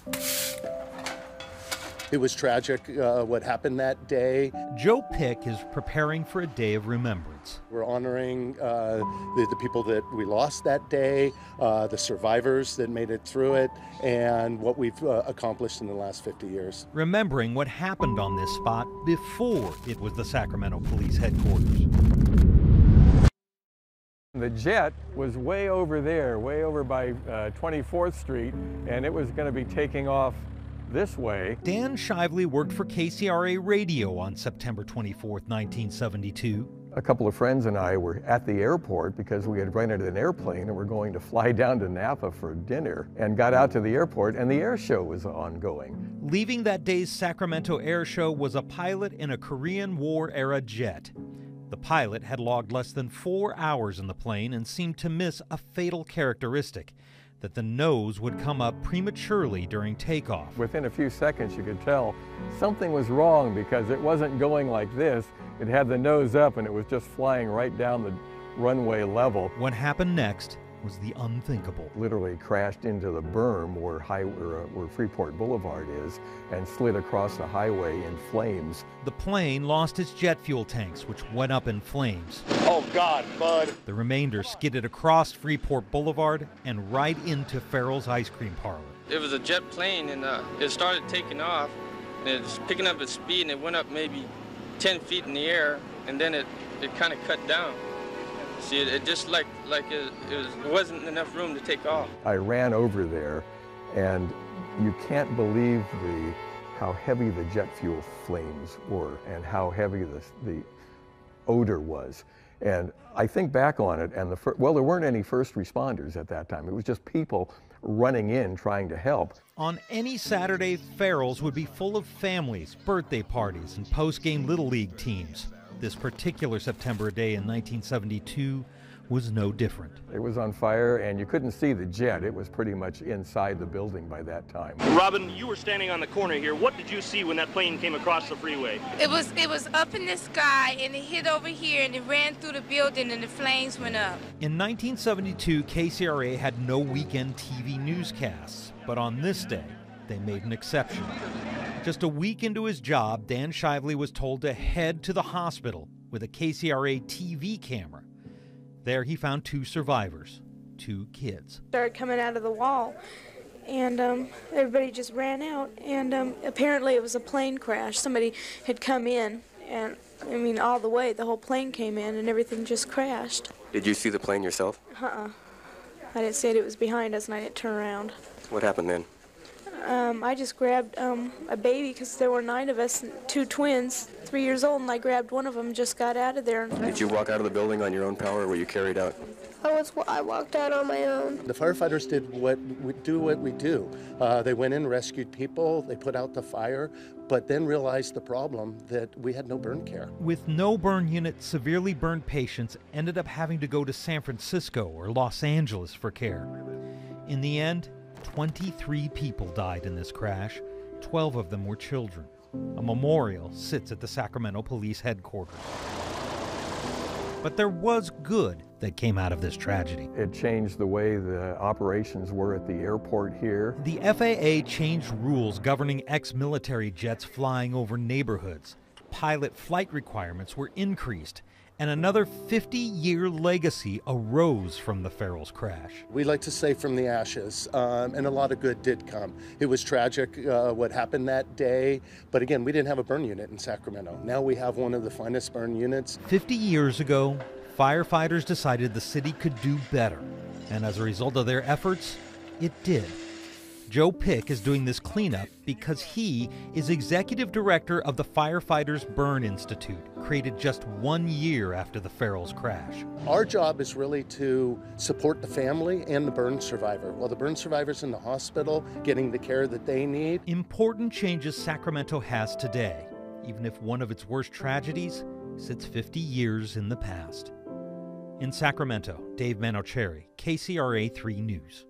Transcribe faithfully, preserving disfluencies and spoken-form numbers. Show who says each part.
Speaker 1: It was tragic uh, what happened that day.
Speaker 2: Joe Pick is preparing for a day of remembrance.
Speaker 1: We're honoring uh, the, the people that we lost that day, uh, the survivors that made it through it, and what we've uh, accomplished in the last fifty years.
Speaker 2: Remembering what happened on this spot before it was the Sacramento Police Headquarters.
Speaker 3: The jet was way over there, way over by uh, twenty-fourth street, and it was going to be taking off this way.
Speaker 2: Dan Shively worked for K C R A Radio on September twenty-fourth, nineteen seventy-two.
Speaker 3: A couple of friends and I were at the airport because we had rented an airplane and were going to fly down to Napa for dinner, and got out to the airport and the air show was ongoing.
Speaker 2: Leaving that day's Sacramento air show was a pilot in a Korean War-era jet. The pilot had logged less than four hours in the plane and seemed to miss a fatal characteristic, that the nose would come up prematurely during takeoff.
Speaker 3: Within a few seconds you could tell something was wrong because it wasn't going like this. It had the nose up and it was just flying right down the runway level.
Speaker 2: What happened next was the unthinkable.
Speaker 3: Literally crashed into the berm where, high, where, uh, where Freeport Boulevard is and slid across the highway in flames.
Speaker 2: The plane lost its jet fuel tanks, which went up in flames.
Speaker 1: Oh God, bud.
Speaker 2: The remainder skidded across Freeport Boulevard and right into Farrell's ice cream parlor.
Speaker 4: It was a jet plane and uh, it started taking off. And it was picking up its speed and it went up maybe ten feet in the air, and then it, it kind of cut down. See, it, it just like, like it, it, was, it wasn't enough room to take off.
Speaker 3: I ran over there, and you can't believe the how heavy the jet fuel flames were and how heavy the, the odor was. And I think back on it, and the fir- well, there weren't any first responders at that time. It was just people running in trying to help.
Speaker 2: On any Saturday, Farrell's would be full of families, birthday parties, and post-game Little League teams. This particular September day in nineteen seventy-two was no different.
Speaker 3: It was on fire, and you couldn't see the jet. It was pretty much inside the building by that time.
Speaker 5: Robin, you were standing on the corner here. What did you see when that plane came across the freeway?
Speaker 6: It was it was up in the sky, and it hit over here, and it ran through the building, and the flames went up.
Speaker 2: In nineteen seventy-two, K C R A had no weekend T V newscasts, but on this day, they made an exception. Just a week into his job, Dan Shively was told to head to the hospital with a K C R A T V camera. There he found two survivors, two kids.
Speaker 7: Started coming out of the wall, and um, everybody just ran out, and um, apparently it was a plane crash. Somebody had come in, and I mean all the way, the whole plane came in and everything just crashed.
Speaker 8: Did you see the plane yourself?
Speaker 7: Uh-uh. I didn't see it, it was behind us and I didn't turn around.
Speaker 8: What happened then?
Speaker 7: Um, I just grabbed um, a baby because there were nine of us, two twins, three years old, and I grabbed one of them and just got out of there.
Speaker 8: Did you walk out of the building on your own power, or were you carried out?
Speaker 7: I was I walked out on my own.
Speaker 1: The firefighters did what we do what we do. Uh, they went in, rescued people, they put out the fire, but then realized the problem that we had no burn care.
Speaker 2: With no burn unit, severely burned patients ended up having to go to San Francisco or Los Angeles for care. In the end, twenty-three people died in this crash. twelve of them were children. A memorial sits at the Sacramento Police Headquarters. But there was good that came out of this tragedy.
Speaker 3: It changed the way the operations were at the airport here.
Speaker 2: The F A A changed rules governing ex-military jets flying over neighborhoods. Pilot flight requirements were increased, and another fifty-year legacy arose from the Farrell's crash.
Speaker 1: We like to say from the ashes, um, and a lot of good did come. It was tragic uh, what happened that day, but again, we didn't have a burn unit in Sacramento. Now we have one of the finest burn units.
Speaker 2: fifty years ago, firefighters decided the city could do better, and as a result of their efforts, it did. Joe Pick is doing this cleanup because he is executive director of the Firefighters Burn Institute, created just one year after the Farrell's crash.
Speaker 1: Our job is really to support the family and the burn survivor. While the burn survivor's in the hospital, getting the care that they need.
Speaker 2: Important changes Sacramento has today, even if one of its worst tragedies sits fifty years in the past. In Sacramento, Dave Manocheri, K C R A three News.